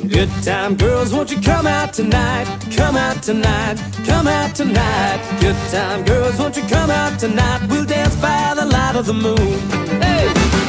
Good time girls, won't you come out tonight? Come out tonight, come out tonight. Good time girls, won't you come out tonight? We'll dance by the light of the moon. Hey!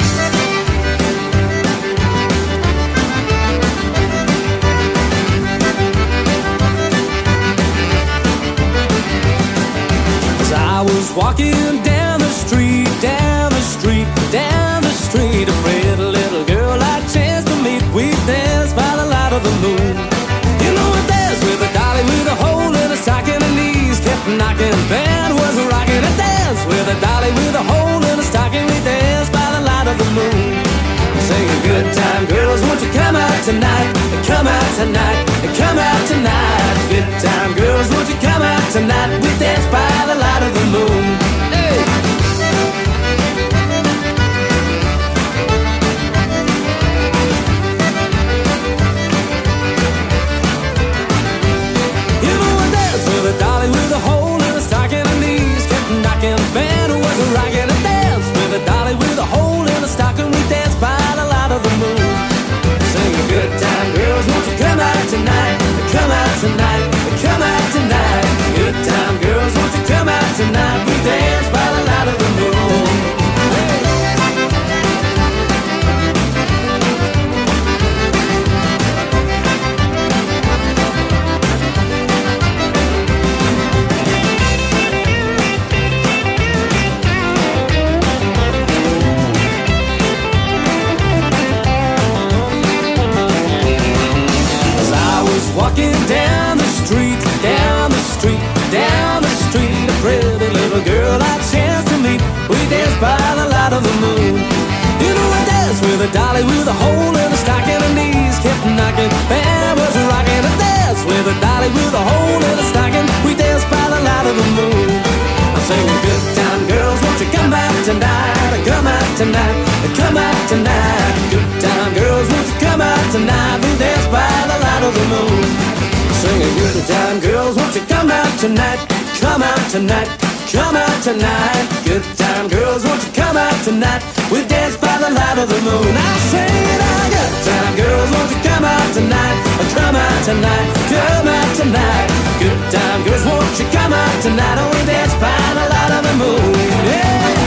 As I was walking down the street, down the street, down the street, a pretty little girl I chanced to meet. We danced by the light of the moon. You know I danced with a dolly with a hole in her stocking. Her knees kept knocking, band was rocking. I danced with a dolly with a hole in her stocking. We danced by the light of the moon. Singing good time girls, won't you come out tonight? Come out tonight, come out tonight. Good time girls, won't you come out tonight? We dance by the light of the moon. Hey! With a dolly with a hole in her stocking, her knees kept knocking, band was rocking. A dance with a dolly with a hole in her stocking. We danced by the light of the moon. Singing good time girls, won't you come out tonight? Come out tonight, come out tonight. Good time girls, won't you come out tonight? We dance by the light of the moon. Walking down the street, down the street, down the street, a pretty little girl I chanced to meet. We danced by the light of the moon. You know I danced with a dolly with a hole in her stocking. Her knees kept knocking, band was rocking. I danced with a dolly with a hole in her stocking. We danced by the light of the moon. I'm singing good time girls, won't you come out tonight? Come out tonight, come out tonight. Good time girls, won't you come out tonight? We dance by the light of the moon. Singing good time girls, won't you come out tonight? Come out tonight, come out tonight. Good time girls, won't you come out tonight? We dance by the light of the moon. I sing it out. Good time girls, won't you come out tonight? Come out tonight, come out tonight. Good time girls, won't you come out tonight? Oh, we dance by the light of the moon. Yeah.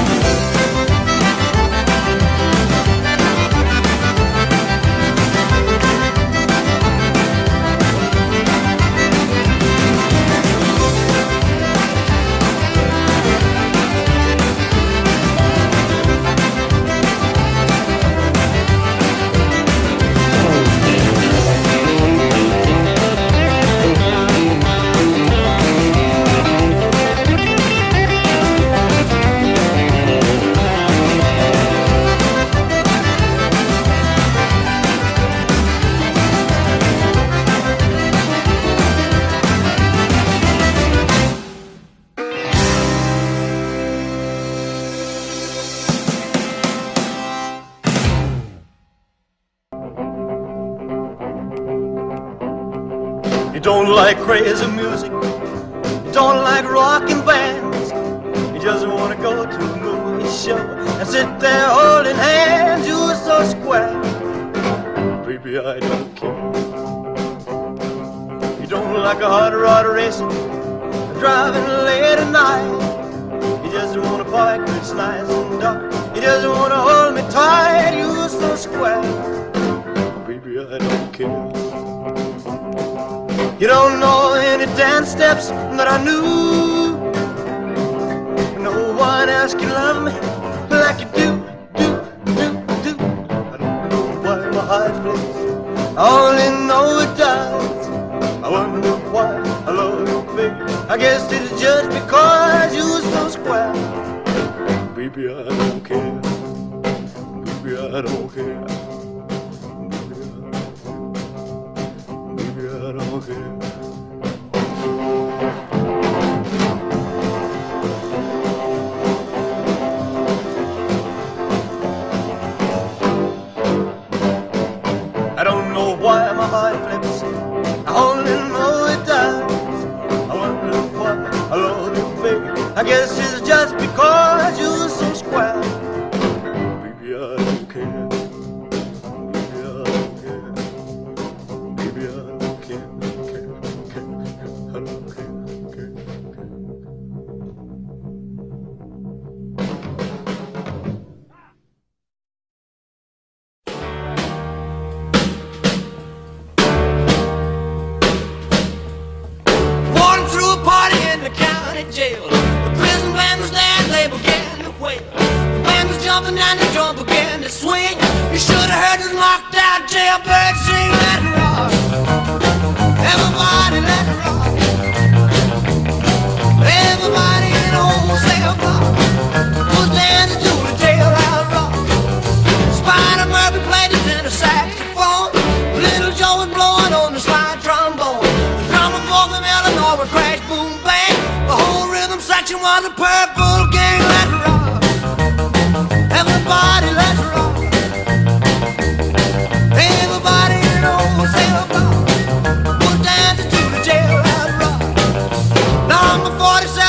Don't like crazy music, you don't like rocking bands. You just wanna go to a movie show and sit there holding hands. You're so square, baby, I don't care. You don't like a hot rod racing, driving late at night. You just wanna park when it's nice and dark. You just wanna hold me tight. You're so square, baby, I don't care. You don't know any dance steps that I knew. No one else can love me like you do. I don't know why my heart flips, I only know it does. I wonder why I love you, baby. I guess it's just because you're so square. Baby, I don't care. Baby, I don't care. Baby, I don't care. I don't know why my heart flips, I only know it does. I wonder why I love you, baby. I guess it's just because you're so square. Baby, I don't care. Baby, I don't care. Jail. The prison band was there and they began to wail. The band was jumping and the drum began to swing. You should have heard this knocked out jailbird sing. Let it rock, everybody let it rock. Everybody in the whole cell block was dancing to the jailhouse rock. Spider Murphy played his tenor saxophone. Little Joe was blowing on the slide trombone. The drummer boy from Illinois would crash, boom, bang. The whole rhythm section was a Purple Gang. Let's rock, everybody, let's rock. Everybody in the whole cell block was dancing to the jailhouse rock. Number 47